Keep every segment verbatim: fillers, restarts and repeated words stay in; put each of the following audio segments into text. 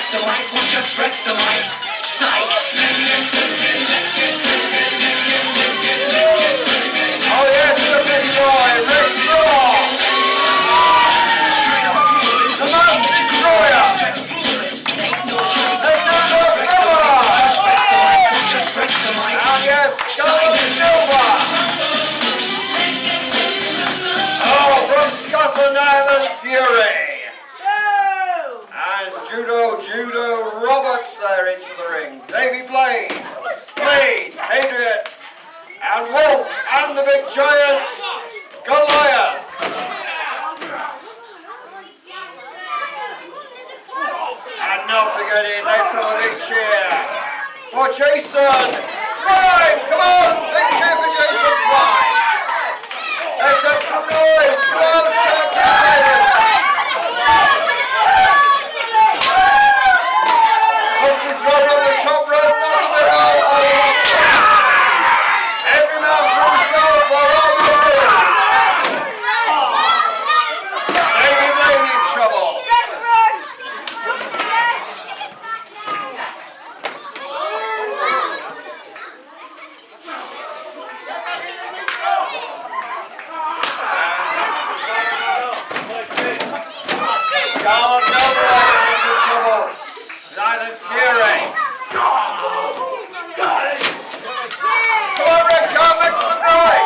the mic, we'll just wreck the mic. Psych. Let's get moving, let's get moving, let's get, let's get, let's get moving. Oh yes, the big boy, Rick Shaw. Straight up moving. Come on, Destroyer. Straight moving. It ain't no joke. Let's do the cover. Just wreck the mic, we'll just wreck the mic. And yes, Scarlet Silver. Oh, from Scotland Island Fury. And Judo, Judo Roberts there into the ring. Davey Blade, Blade, Adrian, and Wolf, and the big giant, Goliath. And not forgetting, let's have a big cheer for Jason Prime. Come on, big cheer for Jason Prime. Let's have some noise. Come on, champion. Husband's right on the top rope, not the middle. Every man for himself, or all the others. Davey Blade in trouble. Scarlet Nova is into trouble. Island Fury. Come on, Rick, come make some noise.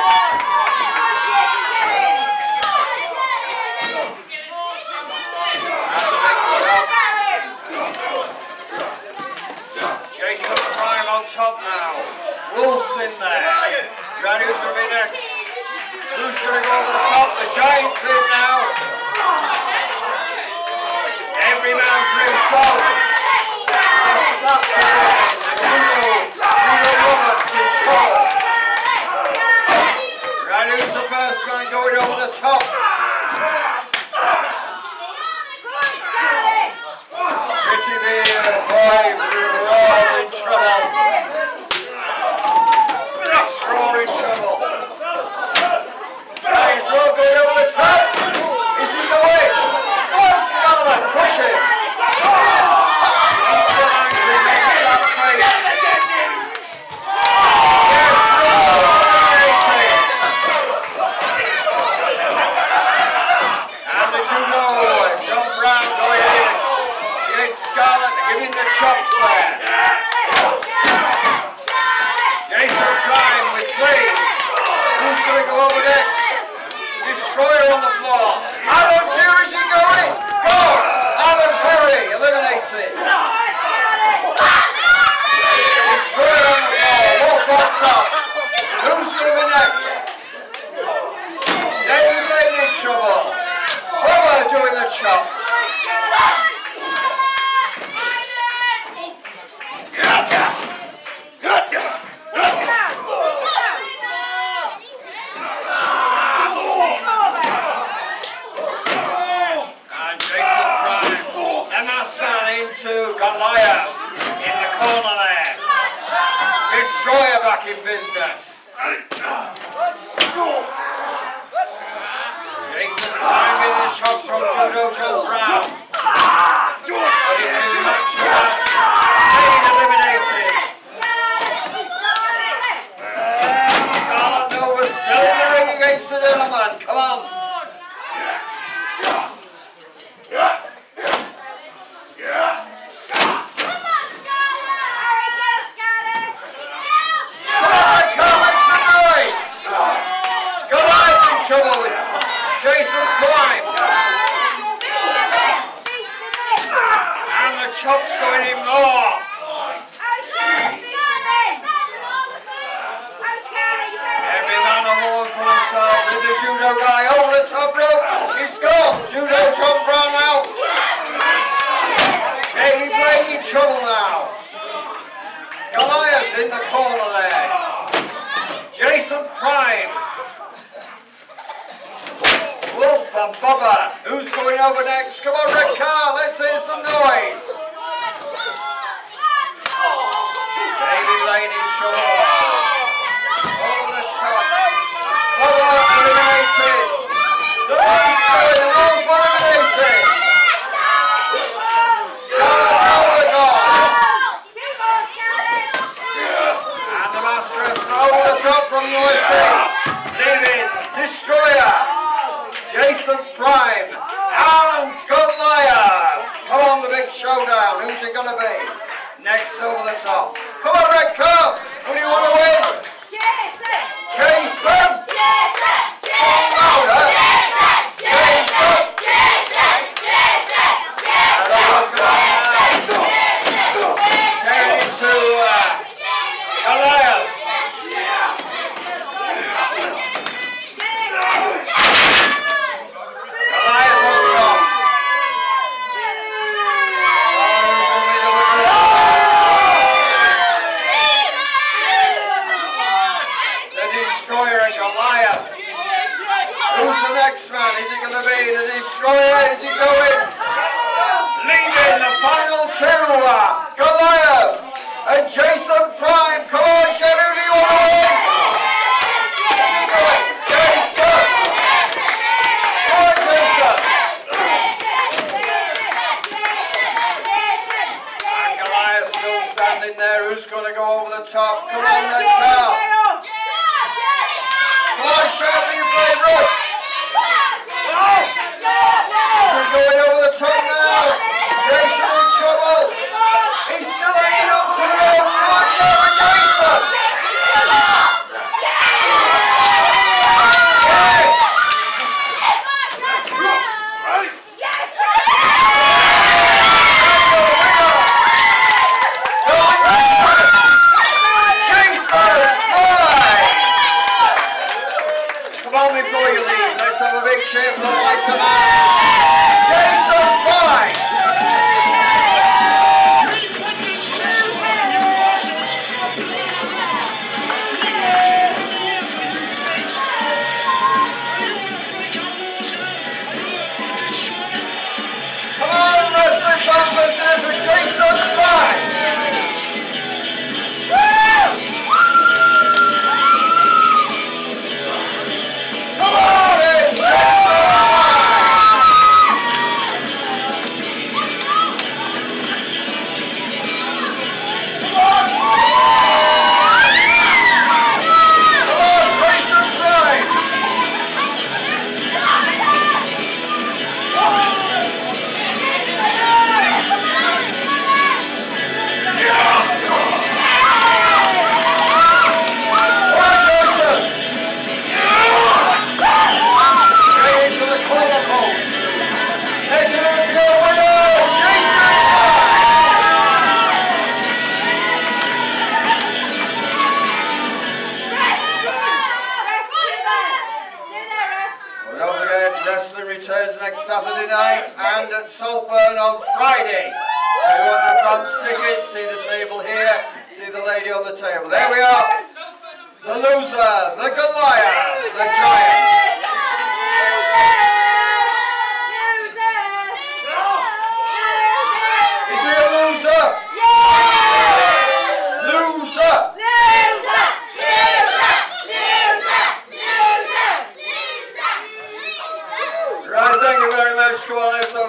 Jason Prime on top now. Wolf's in there. Ready, who's going to be next? Who's going to go over the top? The Giant's in now. Every man for himself. That's it. Judo, Judo Roberts in trouble. Right, who's the first man going over the top? Pretty Bear, boy, we're all in trouble. We're all in trouble. He's all going over the top. Is he going? Go on, Scarlet, push him. Giving the chops there. Jason Prime with Blade. Who's going to go over next? Destroyer on the floor. Alan Fury, is he going? Go! Alan Fury, eliminated. Destroyer on the floor. Wolf on top. Who's going to be next? David Blade in trouble. Bubba doing the chops. Goliath in the corner there. Destroyer back in business. Jason Prime getting the chops from Judo Joe Brown. But he's in match to match. Being eliminated. Scarlet Nova still in the ring against the gentleman. Come on. Trouble with Jason Prime. And the chops going in more. Every man a horn for himself. With the Judo guy over the top rope. He's gone. Judo John Brown out. Davey Blade in trouble now. Goliath in the corner there. Jason Prime. Wolf and Bubba. Who's going over next? Come on, Rick Carr, let's hear some noise. Davey Blade in trouble. Over the top. Bubba eliminated. The Wolf going, the Wolf eliminated. Scarlet Nova from U S A. Leaving Destroyer, Jason Prime, and Goliath. Come on, the big showdown. Who's it going to be? Next over the top. Come on, Red Cup. Who do you want to win? Jason! Jason! Jason! Come on, louder. Jason! Jason! Jason! Jason! Heading to uh, Goliath. Goliath on top. The Destroyer and Goliath. Who's the next man? Is it going to be the Destroyer? Is he going? Leading the final two, uh, Goliath and Jason Prime. Come on, Shed, who do you want to win? Jason! Come on, Jason! And Goliath still standing there. Who's going to go over the top? Come on, let's go. Come on, Shed, are you playing right? We're going over the top now. Jason in trouble. He's still hanging up to the rope. Watch out for Jason. Come on before you leave. Let's have a big cheer for the lights of Jason Prime. Come on, wrestling fans, let's do it for Jason Prime. Come on, it's Jason next Saturday night and at Saltburn on Friday. If you want advance tickets, see the table here, see the lady on the table. There we are. The loser, the Goliath, the giant. Is he a loser? Loser! Right, thank you very much. Come on, let's